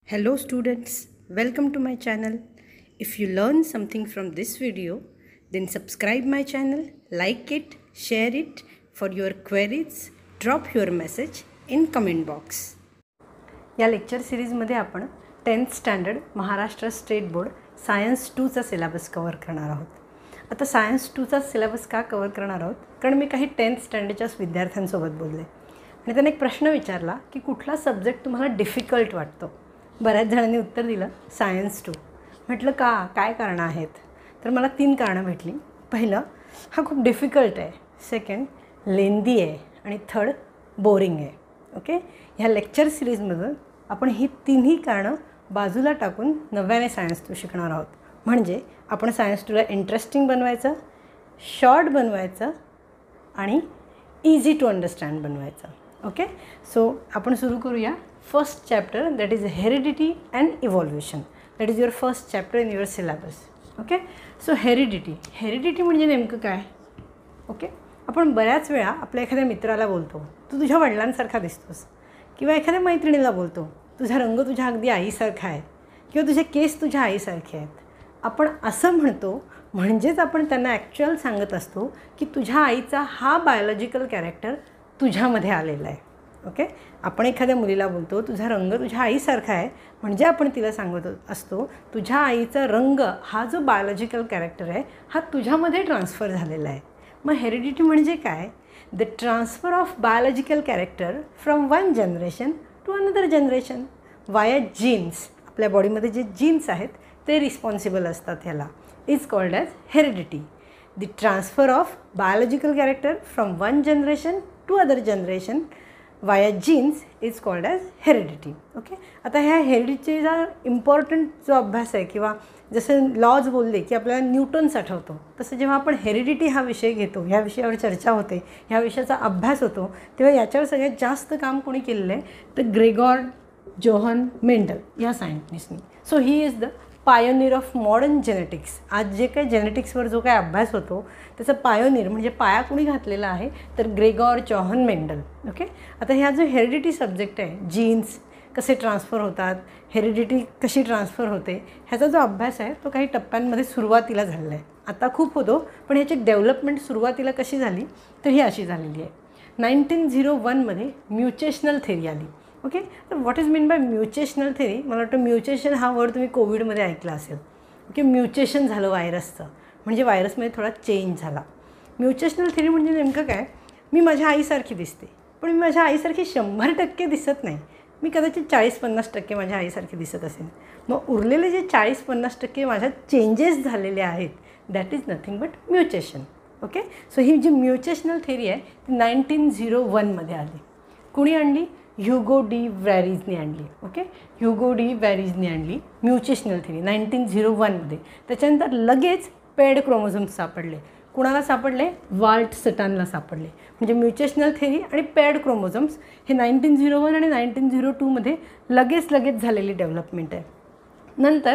Hello students, welcome to my channel. If you learn something from this video, then subscribe my channel, like it, share it. For your queries, drop your message in comment box. या lecture सिरीजमध्ये आपण 10th standard Maharashtra state board science 2चा syllabus cover करणार आहोत. आता science 2चा syllabus का cover करणार आहोत? कारण मी काही 10th स्टँडर्डच्या विद्यार्थ्यांसोबत बोलले आणि त्यांनी एक प्रश्न विचारला की कुठला सब्जेक्ट तुम्हाला डिफिकल्ट वाटतो. बऱ्याच जणांनी उत्तर दिलं सायन्स 2. म्हटलं काय कारणं आहेत? तर मला 3 कारणं भेटली. पहिलं, हा खूप डिफिकल्ट आहे. सेकंड, लेंदी आहे. आणि थर्ड, बोरिंग आहे. ओके, ह्या लेक्चर सिरीजमधून आपण ही तिन्ही कारणं बाजूला टाकून नव्याने सायन्स 2 शिकणार आहोत. म्हणजे आपण सायन्स 2ला इंटरेस्टिंग बनवायचं, शॉर्ट बनवायचं आणि इझी टू अंडरस्टँड बनवायचं. ओके, सो आपण सुरू करूया. First chapter, that is heredity and evolution. That is your first chapter in your syllabus. Okay, so heredity म्हणजे नेमकं काय? ओके, आपण बऱ्याच वेळा आपल्या एखाद्या मित्राला बोलतो, तू तुझ्या वडिलांसारखा दिसतोस, किंवा एखाद्या मैत्रिणीला बोलतो, तुझा रंग तुझ्या अगदी आईसारखा आहे, किंवा तुझे केस तुझ्या आईसारखे आहेत. आपण असं म्हणतो म्हणजेच आपण त्यांना ॲक्च्युअल सांगत असतो की तुझ्या आईचा हा बायोलॉजिकल कॅरेक्टर तुझ्यामध्ये आलेला आहे. ओके, आपण एखाद्या मुलीला बोलतो तुझा रंग तुझ्या आईसारखा आहे, म्हणजे आपण तिला सांगत असतो तुझ्या आईचा रंग हा जो बायोलॉजिकल कॅरेक्टर आहे हा तुझ्यामध्ये ट्रान्सफर झालेला आहे. मग हेरिडिटी म्हणजे काय? The transfer of biological character from one generation to another generation via genes. आपल्या बॉडीमध्ये जे जीन्स आहेत ते रिस्पॉन्सिबल असतात. ह्याला is called as heredity. The transfer of biological character from one generation to other generation via genes is called as heredity. Okay, आता ह्या हेरिडिटीचा important जो अभ्यास आहे, किंवा जसं लॉज बोलले की आपल्याला न्यूटन्स आठवतो, तसं जेव्हा आपण हेरिडिटी हा विषय घेतो, ह्या विषयावर चर्चा होते, ह्या विषयाचा अभ्यास होतो, तेव्हा याच्यावर सगळ्यात जास्त काम कोणी केलेलं आहे? तर ग्रेगॉर जोहन मेंडल या सायंटिस्टनी. So he is the pioneer of modern genetics. आज जे काही जेनेटिक्सवर जो काही अभ्यास होतो त्याचा पायोनियर म्हणजे पाया कोणी घातलेला आहे? तर ग्रेगॉर जोहन मेंडल. ओके, आता ह्या जो हेरिडिटी सब्जेक्ट आहे, जीन्स कसे ट्रान्सफर होतात, हेरिडिटी कशी ट्रान्सफर होते, ह्याचा जो अभ्यास आहे तो काही टप्प्यांमध्ये सुरुवातीला झालेला आहे. आता खूप होतो, पण ह्याची डेव्हलपमेंट सुरुवातीला कशी झाली तर ही अशी झालेली आहे. 1901मध्ये म्युटेशनल थेरी आली. ओके, तर what is mean by mutational theory? मला वाटतं म्युटेशन हा वर्ड तुम्ही कोविडमध्ये ऐकला असेल. ओके, म्युटेशन झालं व्हायरसचं, म्हणजे व्हायरसमध्ये थोडा चेंज झाला. म्युटेशनल थेरी म्हणजे नेमकं काय? मी माझ्या आईसारखी दिसते, पण मी माझ्या आईसारखी 100% दिसत नाही. मी कदाचित 40-50% माझ्या आईसारखी दिसत असेल. मग उरलेले जे 40-50% माझ्यात चेंजेस झालेले आहेत, that is nothing but mutation. Okay, so ही जी म्युटेशनल थेरी आहे ती 1901मध्ये आली. कुणी आणली? ह्युगो डी व्हॅरीजने आणली. ओके, ह्युगो डी व्हॅरीजने आणली म्युटेशनल थेरी 1901मध्ये. त्याच्यानंतर लगेच पेड क्रोमोझोम्स सापडले. कुणाला सापडले? वाल्ट सटानला सापडले. म्हणजे म्युटेशनल थेरी आणि पेड क्रोमोझोम्स हे 1901 आणि 1902मध्ये लगेच झालेली डेव्हलपमेंट आहे. नंतर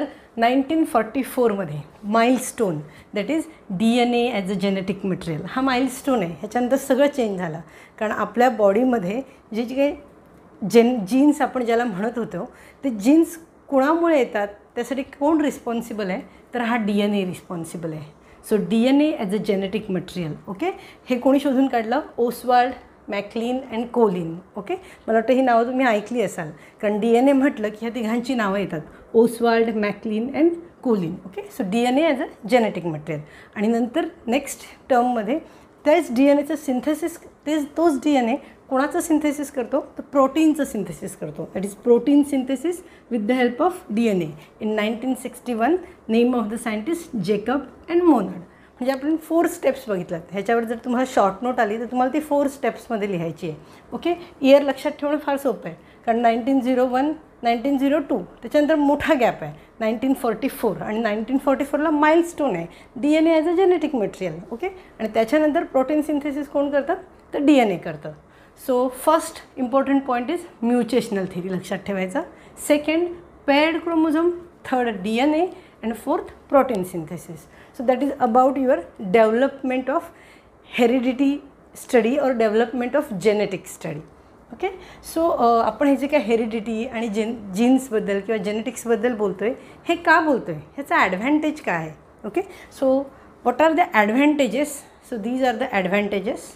1944मध्ये milestone, that is DNA as a genetic material, हा माइलस्टोन आहे. ह्याच्यानंतर सगळं चेंज झालं, कारण आपल्या बॉडीमध्ये जे काही जीन्स आपण ज्याला म्हणत होतो ते जीन्स कोणामुळे येतात, त्यासाठी कोण रिस्पॉन्सिबल आहे? तर हा DNA रिस्पॉन्सिबल आहे. So DNA as a genetic material. Okay, हे कोणी शोधून काढलं? Oswald, McLean and Colin. Okay, मला वाटतं ही नावं तुम्ही ऐकली असाल, कारण DNA म्हटलं की ह्या तिघांची नावं येतात, Oswald, McLean and Colin. Okay, so DNA as a genetic material. आणि नंतर नेक्स्ट टर्ममध्ये त्याच DNAचं सिंथेसिस, तोच DNA कोणाचं सिंथेसिस करतो? तर प्रोटीनचं सिंथेसिस करतो. That is protein synthesis with the help of DNA. In 1961 name of the scientist Jacob and Monod. म्हणजे आपण 4 स्टेप्स बघितल्यात. ह्याच्यावर जर तुम्हाला शॉर्ट नोट आली तर तुम्हाला ती 4 स्टेप्समध्ये लिहायची आहे. ओके, इयर लक्षात ठेवणं फार सोपं आहे, कारण 1901, 1902 त्याच्यानंतर मोठा गॅप आहे 1944, आणि 1944ला माइलस्टोन आहे DNA as a genetic material. Okay, आणि त्याच्यानंतर प्रोटीन सिंथेसिस कोण करतात? तर DNA करतं. So first important point is mutational theory, लक्षात ठेवायचा. Second, paired chromosome. Third, DNA. And fourth, protein synthesis. So that is about your development of heredity study और development of genetic study. Okay. So आपण हे जे काय heredity आणि जीन्सबद्दल किंवा जेनेटिक्सबद्दल बोलतो आहे, हे का बोलतो आहे, ह्याचा ॲडव्हान्टेज काय आहे. Okay. So what are the advantages. So these are the advantages.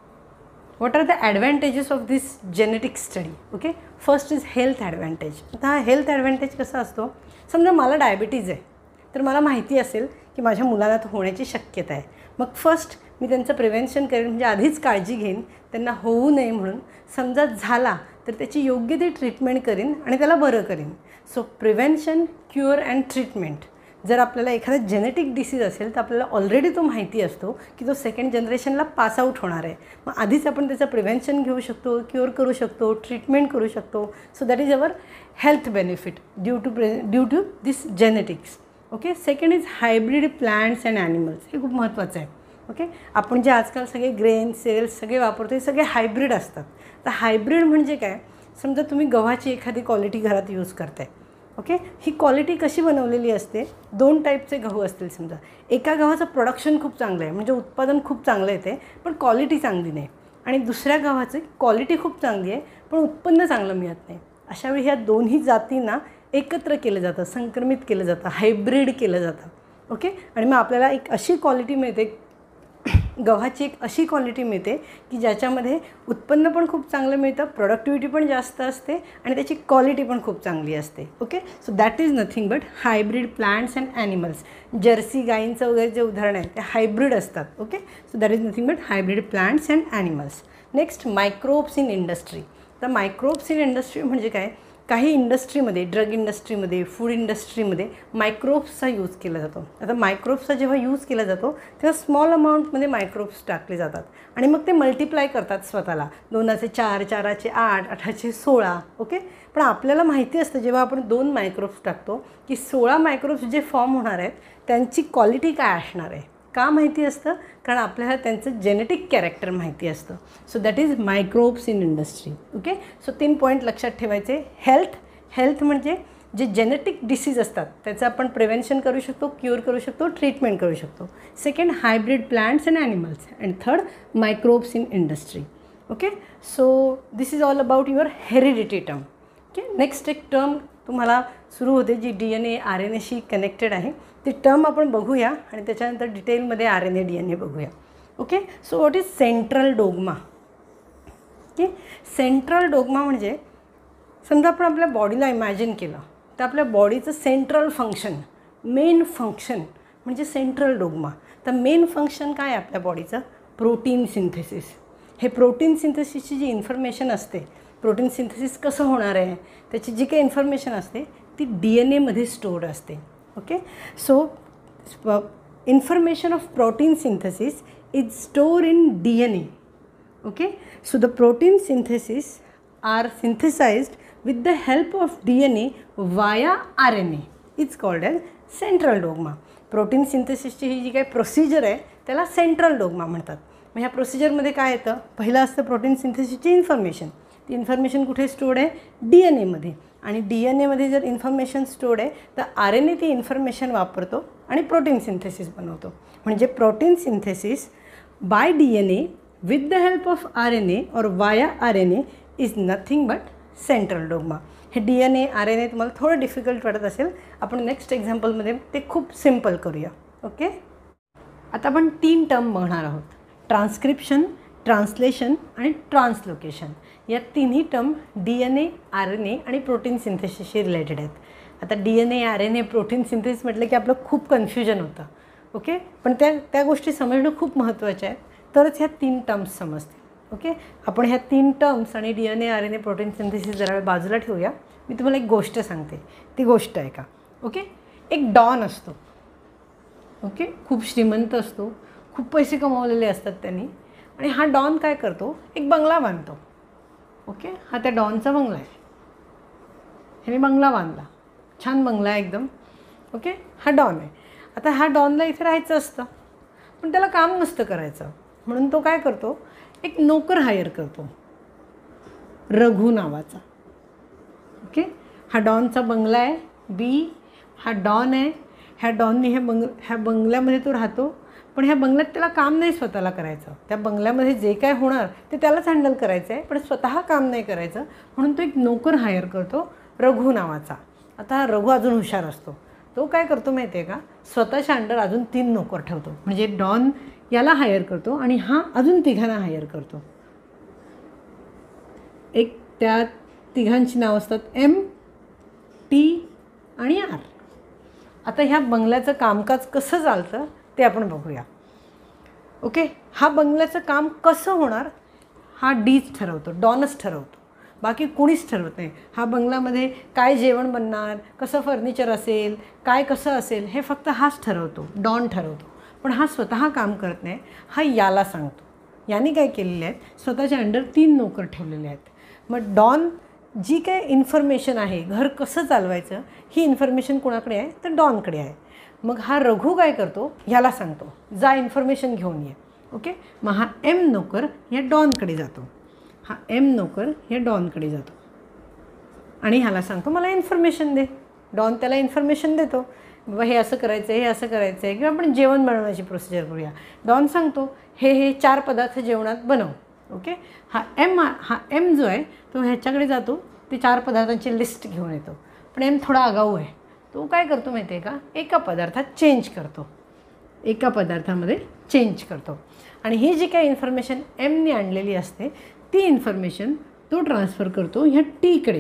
What are the advantages of this genetic study. Okay. First is health advantage. आता हा हेल्थ ॲडव्हान्टेज कसा असतो, समजा मला डायबिटीज आहे, तर मला माहिती असेल की माझ्या मुलाला तो होण्याची शक्यता आहे. मग फर्स्ट मी त्यांचं प्रिव्हेन्शन करेन, म्हणजे आधीच काळजी घेईन त्यांना होऊ नये म्हणून. समजा झाला तर त्याची योग्य ती ट्रीटमेंट करीन आणि त्याला बरं करीन. So prevention, cure and treatment. जर आपल्याला एखादा जेनेटिक डिसीज असेल तर आपल्याला ऑलरेडी तो माहिती असतो की तो सेकंड जनरेशनला पास आऊट होणार आहे. मग आधीच आपण त्याचं प्रिव्हेन्शन घेऊ शकतो, क्युअर करू शकतो, ट्रीटमेंट करू शकतो. So that is our health benefit due to this genetics. Okay. Second is hybrid plants and animals. हे खूप महत्त्वाचं आहे. ओके. आपण जे आजकाल सगळे ग्रेन सेल्स सगळे वापरतो हे सगळे हायब्रिड असतात. तर हायब्रिड म्हणजे काय, समजा तुम्ही गव्हाची एखादी क्वालिटी घरात यूज करताय. ओके. ही क्वालिटी कशी बनवलेली असते, 2 टाईपचे गहू असतील समजा. एका गव्हाचं प्रोडक्शन खूप चांगलं आहे, म्हणजे उत्पादन खूप चांगलं येते पण क्वालिटी चांगली नाही. आणि दुसऱ्या गव्हाची क्वालिटी खूप चांगली आहे पण उत्पन्न चांगलं मिळत नाही. अशावेळी ह्या दोन्ही जातींना एकत्र केलं जातं, संक्रमित केलं जातं, हायब्रिड केलं जातं. ओके. आणि मग आपल्याला एक अशी क्वालिटी मिळते, गव्हाची एक अशी क्वालिटी मिळते की ज्याच्यामध्ये उत्पन्न पण खूप चांगलं मिळतं, प्रोडक्टिव्हिटी पण जास्त असते आणि त्याची क्वालिटी पण खूप चांगली असते. Okay. So that is nothing but hybrid plants and animals. Jersey गाईंचं वगैरे जे उदाहरण आहे ते हायब्रिड असतात. Okay. So that is nothing but hybrid plants and animals. Next, microbes in industry. तर मायक्रोब्स इन इंडस्ट्री म्हणजे काय, काही इंडस्ट्रीमध्ये, ड्रग इंडस्ट्रीमध्ये, फूड इंडस्ट्रीमध्ये मायक्रोब्सचा यूज केला जातो. आता मायक्रोब्सचा जेव्हा यूज केला जातो तेव्हा स्मॉल अमाऊंटमध्ये मायक्रोब्स टाकले जातात आणि मग ते मल्टिप्लाय करतात स्वतःला. 2चे 4, 4चे 8, 8चे 16. ओके. पण आपल्याला माहिती असतं जेव्हा आपण 2 मायक्रोब्स टाकतो की 16 मायक्रोब्स जे फॉर्म होणार आहेत त्यांची क्वालिटी काय असणार आहे. का माहिती असतं, कारण आपल्याला त्यांचं जेनेटिक कॅरेक्टर माहिती असतं. So that is microbes in industry. Okay. So 3 point लक्षात ठेवायचे. हेल्थ म्हणजे जे जेनेटिक डिसीज असतात त्याचं आपण प्रिव्हेन्शन करू शकतो, क्युअर करू शकतो, ट्रीटमेंट करू शकतो. Second, hybrid plants and animals. And third, microbes in industry. Okay. So this is all about your heredity term. Okay. Next एक टर्म तुम्हाला सुरू होते जी DNA RNAशी कनेक्टेड आहे. ती टर्म आपण बघूया आणि त्याच्यानंतर डिटेलमध्ये RNA DNA बघूया. Okay. So what is central dogma. Okay. Central dogma म्हणजे समजा आपण आपल्या बॉडीला इमॅजिन केलं तर आपल्या बॉडीचं सेंट्रल फंक्शन, मेन फंक्शन म्हणजे सेंट्रल डोग्मा. तर मेन फंक्शन काय आहे आपल्या बॉडीचं, प्रोटीन सिंथेसिस. हे प्रोटीन सिंथेसिसची जी इन्फॉर्मेशन असते, प्रोटीन सिंथेसिस कसं होणार आहे त्याची जी काही इन्फॉर्मेशन असते ती DNAमध्ये स्टोर्ड असते. Okay. So information of protein synthesis is stored in DNA. Okay. So the protein synthesis are synthesized with the help of DNA via RNA. It's called as central dogma. Protein सिंथेसिसची ही जी काही procedure आहे त्याला central dogma म्हणतात. मग ह्या प्रोसिजरमध्ये काय येतं, पहिलं असतं प्रोटीन सिंथेसिसची इन्फॉर्मेशन. ती इन्फॉर्मेशन कुठे स्टोर्ड आहे, DNAमध्ये. आणि DNAमध्ये जर इन्फॉर्मेशन स्टोर्ड आहे तर RNA ती इन्फॉर्मेशन वापरतो आणि प्रोटीन सिंथेसिस बनवतो. म्हणजे protein synthesis by DNA with the help of RNA और via RNA is nothing but central dogma. हे DNA RNA तुम्हाला थोडं डिफिकल्ट वाटत असेल, आपण नेक्स्ट एक्झाम्पलमध्ये ते खूप सिम्पल करूया. ओके. आता आपण 3 टर्म बघणार आहोत, ट्रान्स्क्रिप्शन, ट्रान्सलेशन आणि ट्रान्सलोकेशन. या तिन्ही टर्म DNA RNA आणि प्रोटीन सिंथेसिसशी रिलेटेड आहेत. आता DNA RNA प्रोटीन सिंथेसिस म्हटलं की आपलं खूप कन्फ्युजन होतं. ओके. पण त्या गोष्टी समजणं खूप महत्त्वाच्या आहेत, तरच ह्या 3 टर्म्स समजतील. ओके. आपण ह्या 3 टर्म्स आणि DNA RNA प्रोटीन सिंथेसिस जरा बाजूला ठेवूया. मी तुम्हाला एक गोष्ट सांगते, ती गोष्ट आहे का. ओके. एक डॉन असतो. ओके. खूप श्रीमंत असतो, खूप पैसे कमावलेले असतात त्यांनी. आणि हा डॉन काय करतो, एक बंगला बांधतो. ओके. हा त्या डॉनचा बंगला आहे. ह्याने बंगला बांधला, छान बंगला आहे एकदम. ओके. हा डॉन आहे. आता हा डॉनला इथे राहायचं असतं पण त्याला काम नसतं करायचं, म्हणून तो काय करतो, एक नोकर हायर करतो, रघु नावाचा. ओके. हा डॉनचा बंगला आहे, हा डॉन आहे. ह्या डॉननी ह्या बंगल्यामध्ये तो राहतो. पण ह्या बंगल्यात त्याला काम नाही स्वतःला करायचं. त्या बंगल्यामध्ये जे काय होणार ते त्यालाच हँडल करायचं आहे, पण स्वतः काम नाही करायचं. म्हणून तो एक नोकर हायर करतो, रघु नावाचा. आता हा रघु अजून हुशार असतो. तो काय करतो माहिती आहे का, स्वतःच्या अंडर अजून 3 नोकर ठेवतो. म्हणजे डॉन याला हायर करतो आणि हा अजून 3घांना हायर करतो. एक त्या 3घांची नावं असतात M, T आणि R. आता ह्या बंगल्याचं कामकाज कसं चालतं ते आपण बघूया. ओके, हा बंगल्याचं काम कसं होणार हा डीच ठरवतो, डॉनच ठरवतो, बाकी कोणीच ठरवत नाही. हा बंगल्यामध्ये काय जेवण बनणार, कसं फर्निचर असेल, काय कसं असेल हे फक्त हाच ठरवतो, डॉन ठरवतो. पण हा स्वतः काम करत नाही, हा याला सांगतो. याने काय केलेले आहेत, स्वतःच्या अंडर 3 नोकर ठेवलेले आहेत. मग डॉन जी काय इन्फॉर्मेशन आहे, घर कसं चालवायचं ही इन्फॉर्मेशन कोणाकडे आहे तर डॉनकडे आहे. मग हा रघु काय करतो, ह्याला सांगतो जा इन्फॉर्मेशन घेऊन ये. ओके, मग हा M नोकर या डॉनकडे जातो. हा M नोकर या डॉनकडे जातो आणि ह्याला सांगतो मला इन्फॉर्मेशन दे. डॉन त्याला इन्फॉर्मेशन देतो, बाबा हे असं करायचं आहे, हे असं करायचं आहे, किंवा आपण जेवण बनवण्याची प्रोसिजर करूया. डॉन सांगतो हे 4 पदार्थ जेवणात बनव. ओके, हा M जो आहे तो ह्याच्याकडे जातो, ते 4 पदार्थांची लिस्ट घेऊन येतो. पण M थोडा आगाऊ आहे. तो काय करतो माहिती आहे का, एका पदार्थात चेंज करतो, एका पदार्थामध्ये चेंज करतो. आणि ही जी काही इन्फॉर्मेशन Mने आणलेली असते ती इन्फॉर्मेशन तो ट्रान्सफर करतो ह्या Tकडे.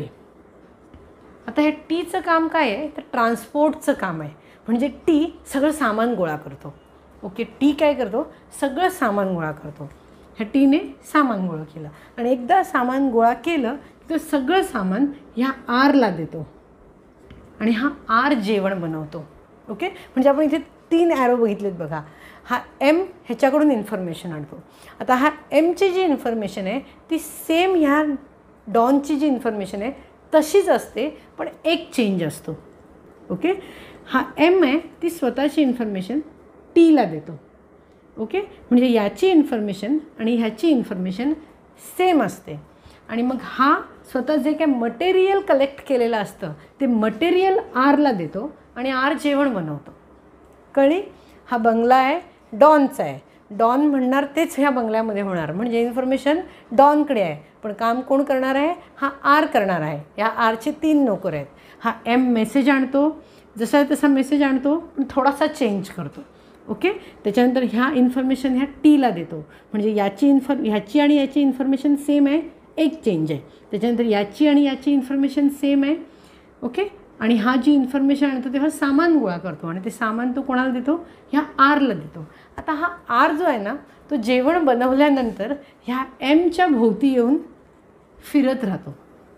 आता ह्या Tचं काम काय आहे तर ट्रान्सपोर्टचं काम आहे. म्हणजे T सगळं सामान गोळा करतो. ओके, T काय करतो, सगळं सामान गोळा करतो. ह्या Tने सामान गोळा केलं आणि एकदा सामान गोळा केलं तर सगळं सामान ह्या Rला देतो आणि हा R जेवण बनवतो. ओके, म्हणजे आपण इथे 3 ॲरो बघितलेत बघा. हा M ह्याच्याकडून इन्फॉर्मेशन आणतो. आता हा Mची जी इन्फॉर्मेशन आहे ती सेम ह्या डॉनची जी इन्फॉर्मेशन आहे तशीच असते, पण एक चेंज असतो. ओके, हा M आहे ती स्वतःची इन्फॉर्मेशन Tला देतो. ओके, म्हणजे याची इन्फॉर्मेशन आणि ह्याची इन्फॉर्मेशन सेम असते. आणि मग हा स्वतः जे काय मटेरियल कलेक्ट केलेलं असतं ते मटेरियल Rला देतो आणि R जेवण बनवतो. कळली? हा बंगला आहे डॉनचा आहे, डॉन म्हणणार तेच ह्या बंगल्यामध्ये होणार. म्हणजे इन्फॉर्मेशन डॉनकडे आहे, पण काम कोण करणार आहे, हा R करणार आहे. या Rचे 3 नोकर आहेत. हा M मेसेज आणतो, जसा तसा मेसेज आणतो पण थोडासा चेंज करतो. ओके, त्याच्यानंतर ह्या इन्फॉर्मेशन ह्या Tला देतो. म्हणजे ह्याची आणि याची इन्फॉर्मेशन सेम आहे, एक चेंज आहे. त्याच्यानंतर याची आणि याची इन्फॉर्मेशन सेम आहे. ओके, आणि हा जी इन्फॉर्मेशन आणतो तेव्हा सामान गोळा करतो आणि ते सामान तो कोणाला देतो, ह्या Rला देतो. आता हा R जो आहे ना तो जेवण बनवल्यानंतर ह्या Mच्या भोवती येऊन फिरत राहतो.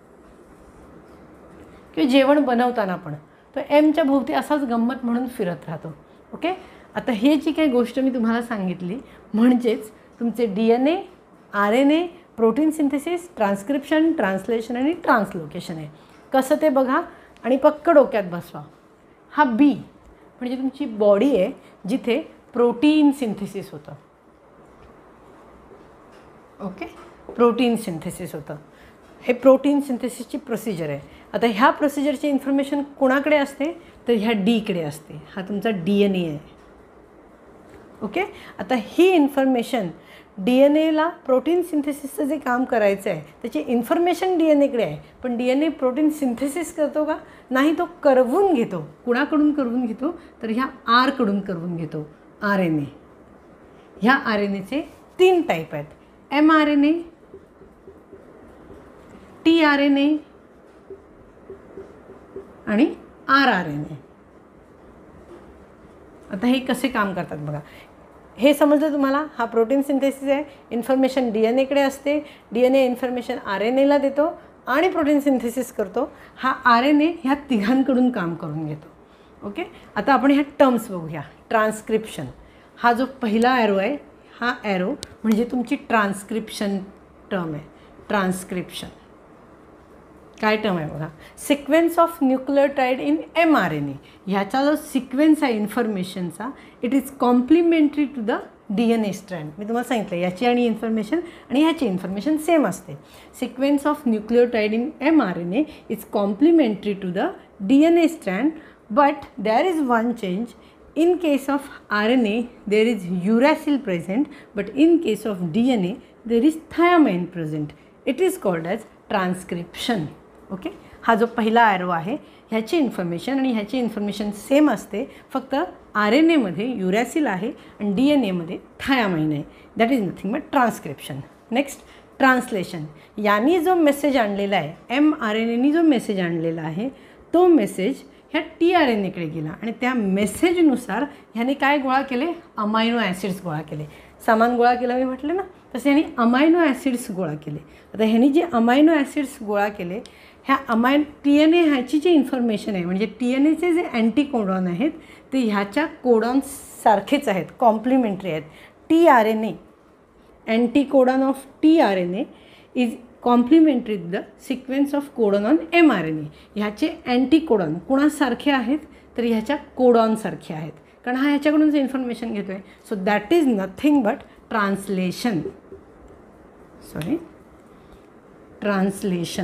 किंवा जेवण बनवताना पण तो Mच्या भोवती असाच गंमत म्हणून फिरत राहतो. ओके, आता हे जी काही गोष्ट मी तुम्हाला सांगितली म्हणजेच तुमचे DNA, RNA, protein synthesis, transcription, translation आणि ट्रान्सलोकेशन आहे. कसं ते बघा आणि पक्क डोक्यात बसवा. हा B म्हणजे तुमची बॉडी आहे जिथे प्रोटीन सिंथेसिस होतं. ओके, प्रोटीन सिंथेसिस होतं. हे प्रोटीन सिंथेसिसची प्रोसिजर आहे. आता ह्या प्रोसिजरची इन्फॉर्मेशन कोणाकडे असते तर ह्या Dकडे असते. हा तुमचा DNA आहे. ओके, आता ही इन्फॉर्मेशन DNAला प्रोटीन सिंथेसिसचं जे काम करायचं आहे त्याची इन्फॉर्मेशन DNAकडे आहे, पण DNA प्रोटीन सिंथेसिस करतो का नाही, तो करवून घेतो. कुणाकडून करवून घेतो तर ह्या Rकडून करवून घेतो, RNA. ह्या RNAचे 3 टाईप आहेत, mRNA, tRNA आणि rRNA. आता हे कसे काम करतात बघा. हे समजलं तुम्हाला. हा प्रोटीन सिंथेसिस आहे, इन्फॉर्मेशन DNAकडे असते, DNA इन्फॉर्मेशन RNAला देतो आणि प्रोटीन सिंथेसिस करतो. हा RNA ह्या तिघांकडून काम करून घेतो. ओके, आता आपण ह्या टर्म्स बघूया. ट्रान्स्क्रिप्शन हा जो पहिला ॲरो आहे, हा ॲरो म्हणजे तुमची ट्रान्स्क्रिप्शन टर्म आहे. ट्रान्स्क्रिप्शन काय टर्म आहे बघा, sequence of nucleotide in mRNA. ह्याचा जो सिक्वेन्स आहे इन्फॉर्मेशनचा it is complementary to the DNA strand. मी तुम्हाला सांगितलं याची आणि इन्फॉर्मेशन आणि ह्याची इन्फॉर्मेशन सेम असते. Sequence of nucleotide in mRNA is complementary to the DNA strand, but there is one change In case of RNA, there is uracil present, but in case of DNA, there is thiamine present. It is called as transcription. Okay, हा जो पहिला arrow आहे ह्याची information आणि ह्याची information same असते, फक्त RNA मध्ये युरॅसिल आहे आणि DNA मध्ये थायामाइन आहे. That is nothing but transcription. Next translation. यांनी जो मेसेज आणलेला आहे, mRNAनी जो मेसेज आणलेला आहे, तो मेसेज ह्या tRNAकडे गेला आणि त्या मेसेजनुसार ह्याने काय गोळा केले, अमायनो ॲसिड्स गोळा केले. सामान गोळा केलं मी म्हटलं ना, तसे ह्याने अमायनो ॲसिड्स गोळा केले. आता ह्याने जे अमायनो ॲसिड्स गोळा केले, ह्या TNA ह्याची जी इन्फॉर्मेशन आहे, म्हणजे TNAचे जे अँटीकोडॉन आहेत ते ह्याच्या कोडॉन्ससारखेच आहेत, कॉम्प्लिमेंटरी आहेत. tRNA, anticodon of tRNA is complementary the sequence of codon on mRNA. ह्याचे अँटीकोडॉन कोणासारखे आहेत, तर ह्याच्या कोडॉनसारखे आहेत, कारण हा ह्याच्याकडून जे इन्फॉर्मेशन घेतो आहे. So that is nothing but translation. Translation.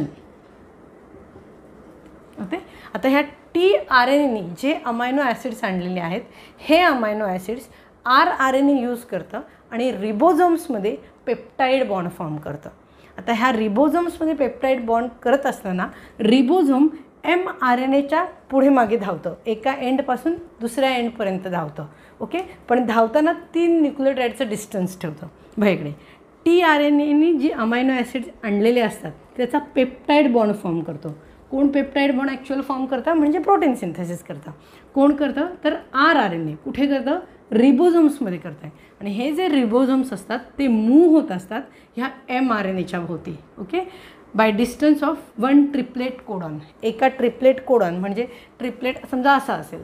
Okay, आता ह्या tRNAनी जे अमायनो ॲसिड्स आणलेले आहेत, हे अमायनो ॲसिड्स rRNA यूज करतं आणि रिबोझोम्समध्ये पेप्टाईड बॉन्ड फॉर्म करतं. आता ह्या रिबोझोम्समध्ये पेप्टाईड बॉन्ड करत असताना रिबोझोम mRNAच्या पुढे मागे धावतं, एका एंडपासून दुसऱ्या एंडपर्यंत धावतं. ओके, पण धावताना 3 न्यूक्लियोटाईडचं डिस्टन्स ठेवतं. बघा, tRNAनी जी अमायनो ॲसिड्स आणलेले असतात त्याचा पेप्टाईड बॉन्ड फॉर्म करतो. कोण पेप्टाईड बॉन्ड ॲक्च्युअल फॉर्म करतं, म्हणजे प्रोटीन सिंथेसिस करतं. कोण करतं, तर rRNA. कुठे करतं, रिबोझोम्समध्ये करतं आहे. आणि हे जे रिबोझोम्स असतात ते मूव्ह होत असतात ह्या mRNAच्या भोवती. Okay, by distance of 1 triplet codon. एका ट्रिपलेट कोडॉन म्हणजे ट्रिपलेट समजा असा असेल.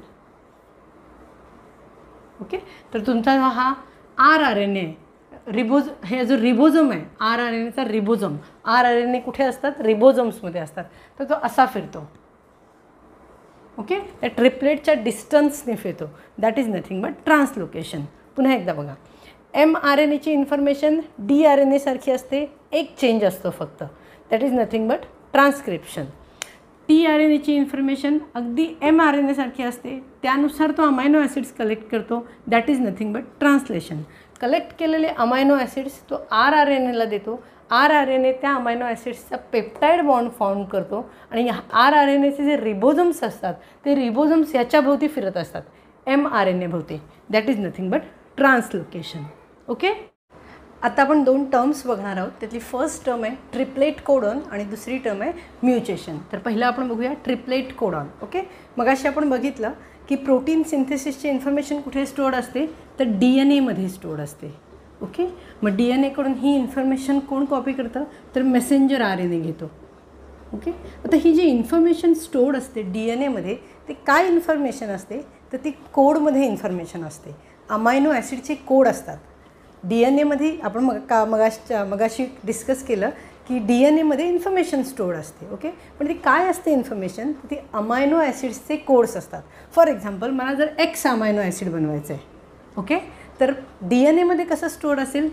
ओके, तर तुमचा हा rRNA हे जो रिबोझोम आहे, rRNAचा रिबोझोम, rRNA कुठे असतात, रिबोझोम्समध्ये असतात, तर तो असा फिरतो. ओके, त्या ट्रिपलेटच्या डिस्टन्सने फिरतो. That is nothing but translocation. पुन्हा एकदा बघा, mRNAची इन्फॉर्मेशन tRNA सारखी असते, एक चेंज असतो फक्त. That is nothing but transcription. tRNAची इन्फॉर्मेशन अगदी mRNA सारखी असते, त्यानुसार तो अमायनो ॲसिड्स कलेक्ट करतो. That is nothing but translation. Collect केलेले अमायनो ॲसिड्स तो rRNAला देतो. rRNA त्या अमायनो ॲसिड्सचा पेप्टाईड बॉन्ड फॉर्म करतो आणि rRNAचे जे रिबोझोम्स असतात ते रिबोझोम्स याच्या भोवती फिरत असतात, mRNA भोवती. That is nothing but translocation. Okay, आता आपण 2 टर्म्स बघणार आहोत. त्यातली फर्स्ट टर्म आहे ट्रिपलेट कोडॉन आणि दुसरी टर्म आहे म्युटेशन. तर पहिलं आपण बघूया ट्रिपलेट कोडॉन. ओके, मगाशी आपण बघितलं की प्रोटीन सिंथेसिसची इन्फॉर्मेशन कुठे स्टोअर्ड असते, तर DNAमध्ये स्टोअर्ड असते. ओके, मग DNAकडून ही इन्फॉर्मेशन कोण कॉपी करतं, तर मेसेंजर RNA घेतो. ओके, आता ही जी इन्फॉर्मेशन स्टोअर्ड असते DNAमध्ये, ते काय इन्फॉर्मेशन असते, तर ती कोडमध्ये इन्फॉर्मेशन असते. अमायनो ॲसिडचे कोड असतात DNAमध्ये. आपण मगाशी डिस्कस केलं की DNAमध्ये इन्फॉर्मेशन स्टोअर्ड असते. ओके, पण ती काय असते इन्फॉर्मेशन, ती अमायनो ॲसिड्सचे कोड्स असतात. फॉर एक्झाम्पल, मला जर X अमायनो ॲसिड बनवायचं आहे, ओके, तर DNAमध्ये कसं स्टोअर्ड असेल,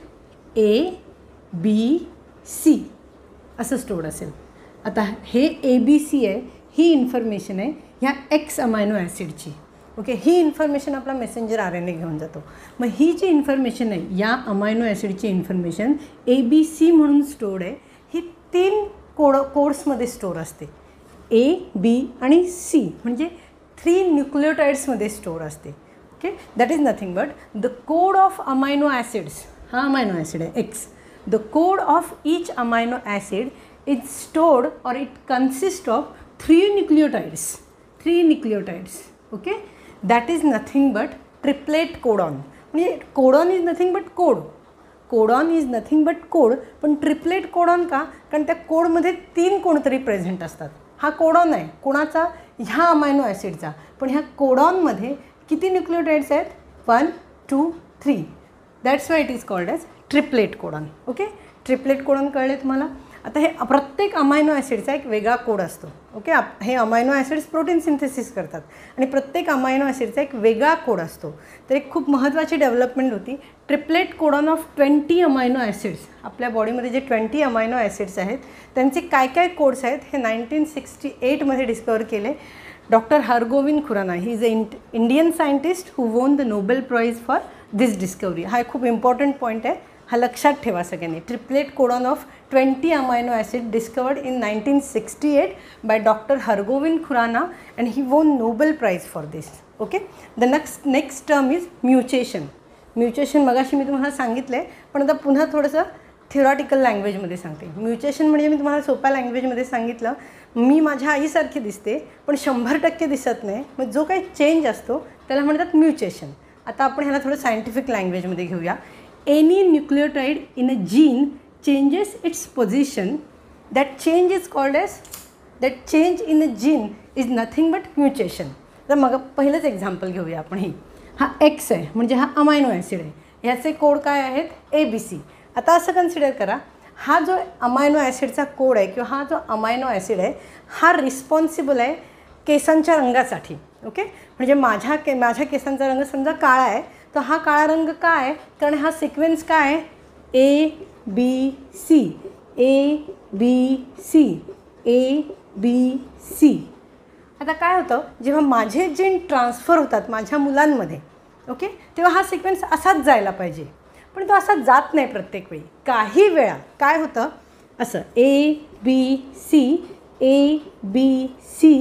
ABC असं स्टोअर्ड असेल. आता हे ABC आहे, ही इन्फॉर्मेशन आहे ह्या X अमायनो ॲसिडची. ओके, ही इन्फॉर्मेशन आपला मेसेंजर RNA घेऊन जातो. मग ही जी इन्फॉर्मेशन आहे, या अमायनो ॲसिडची इन्फॉर्मेशन ABC म्हणून स्टोअर्ड आहे. ही 3 कोड्समध्ये स्टोअर असते. A, B आणि C म्हणजे 3 न्यूक्लियोटाइड्समध्ये स्टोअर असते. Okay, that is nothing but the code of amino acids. हा अमायनो ॲसिड आहे X. The code of each amino acid is stored or it consist of 3 nucleotides. 3 nucleotides. Okay, that is nothing but triplet codon. म्हणजे codon is nothing but code. Codon is nothing but code. पण triplet codon का, कारण त्या कोडमध्ये 3 कोणतरी present असतात. हा codon आहे कोणाचा, ह्या अमायनो ॲसिडचा, पण ह्या कोडॉनमध्ये किती न्यूक्लियोटाइड्स आहेत, 1, 2, 3. That's why it is called as triplet codon. Okay, triplet codon कळले तुम्हाला. आता हे प्रत्येक अमायनो ॲसिडचा एक वेगळा कोड असतो. ओके, हे अमायनो ॲसिड्स प्रोटीन सिंथेसिस करतात आणि प्रत्येक अमायनो ॲसिडचा एक वेगळा कोड असतो. तर एक खूप महत्त्वाची डेव्हलपमेंट होती. Triplet codon of 20 amino acids. आपल्या बॉडीमध्ये जे 20 अमायनो ॲसिड्स आहेत त्यांचे काय काय कोड्स आहेत हे 1968मध्ये डिस्कवर केले Dr. Hargovind Khurana, he is an Indian scientist who won the Nobel Prize for this discovery. हा खूप इम्पॉर्टंट पॉईंट आहे, हा लक्षात ठेवा सगळ्यांनी. Triplet codon of 20 amino acid discovered in 1968 by doctor Hargobind Khorana and he won Nobel prize for this. Okay. The next term is mutation. Mutation मगाशी मी तुम्हाला सांगितलं आहे, पण आता पुन्हा थोडंसं थिओरॉटिकल लँग्वेजमध्ये सांगते. म्युटेशन म्हणजे मी तुम्हाला सोप्या लँग्वेजमध्ये सांगितलं, मी माझ्या आईसारखी दिसते पण 100% दिसत नाही, मग जो काही चेंज असतो त्याला म्हणतात म्युटेशन. आता आपण ह्याला थोडं सायंटिफिक लँग्वेजमध्ये घेऊया. Any nucleotide in a gene changes its position, that change is called as, that change in a gene is nothing but mutation. तर मग पहिलंच एक्झाम्पल घेऊया आपण. ही हा एक्स आहे म्हणजे हा अमायनो ॲसिड आहे, ह्याचे कोड काय आहेत ABC. आता असं कन्सिडर करा, हा जो अमायनो ॲसिडचा कोड आहे किंवा हा जो अमायनो ॲसिड आहे हा रिस्पॉन्सिबल आहे केसांच्या रंगासाठी. ओके. म्हणजे माझ्या केसांचा रंग समजा काळा आहे, तर हा काळा रंग का आहे, कारण हा सिक्वेन्स काय आहे ABC ABC ABC. आता काय होतं, जेव्हा माझे जीन ट्रान्सफर होतात माझ्या मुलांमध्ये, ओके, तेव्हा हा सिक्वेन्स असाच जायला पाहिजे, पण तो असा जात नाही प्रत्येक वेळी. काही वेळा काय होतं असं ABC ABC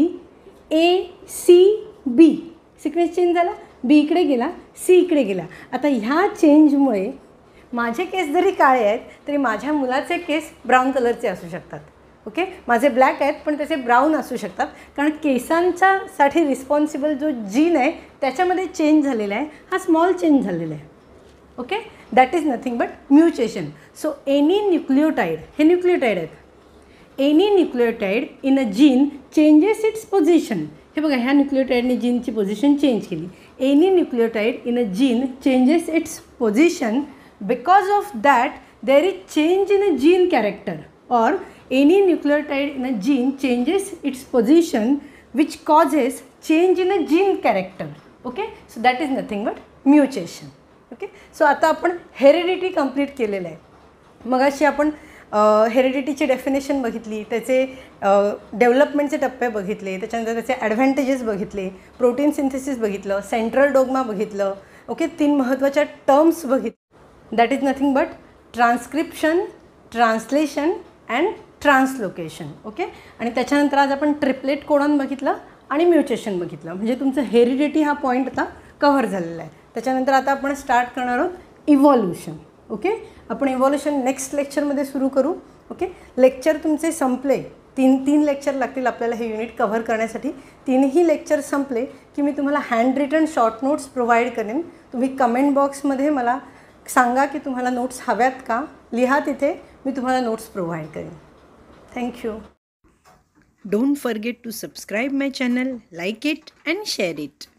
ACB sequence change झाला, B इकडे गेला, C इकडे गेला. आता ह्या चेंजमुळे माझे केस जरी काळे आहेत तरी माझ्या मुलाचे केस ब्राऊन कलरचे असू शकतात. ओके. माझे ब्लॅक आहेत पण त्याचे ब्राऊन असू शकतात, कारण केसांच्यासाठी रिस्पॉन्सिबल जो जीन आहे त्याच्यामध्ये चेंज झालेला आहे, हा स्मॉल चेंज झालेला आहे. Okay. That is nothing but mutation. So any nucleotide, हे न्यूक्लियोटाइड आहेत, any nucleotide in a gene changes its position. हे बघा, ह्या न्यूक्लियोटाइडने जीनची पोझिशन चेंज केली. Any nucleotide in a gene changes its position, because of that there is change in a gene character, or any nucleotide in a gene changes its position which causes change in a gene character. Okay. So that is nothing but mutation. Okay. So आता आपण heredity complete केलेलं आहे. मगाशी आपण हेरिडिटीची definition बघितली, त्याचे डेव्हलपमेंटचे टप्पे बघितले, त्याच्यानंतर त्याचे ॲडव्हान्टेजेस बघितले, प्रोटीन सिंथेसिस बघितलं, सेंट्रल डोग्मा बघितलं. ओके. 3 महत्त्वाच्या टर्म्स बघितले. That is nothing but transcription, translation and translocation. Okay. आणि त्याच्यानंतर आज आपण ट्रिपलेट कोडॉन बघितलं आणि म्युटेशन बघितलं. म्हणजे तुमचं हेरिडिटी हा पॉईंट आता कव्हर झालेला आहे. त्याच्यानंतर आता आपण स्टार्ट करणार आहोत इव्हॉल्युशन. ओके. आपण इव्हॉल्युशन नेक्स्ट लेक्चरमध्ये सुरू करू. ओके. लेक्चर तुमचे संपले, तीन लेक्चर लागतील आपल्याला हे युनिट कव्हर करण्यासाठी. 3ही लेक्चर संपले की मी तुम्हाला hand written short notes provide करेन. तुम्ही कमेंट बॉक्समध्ये मला सांगा की तुम्हाला नोट्स हव्यात का, लिहा तिथे, मी तुम्हाला नोट्स प्रोव्हाइड करेन. Thank you. Don't forget to subscribe my channel, like it and share it.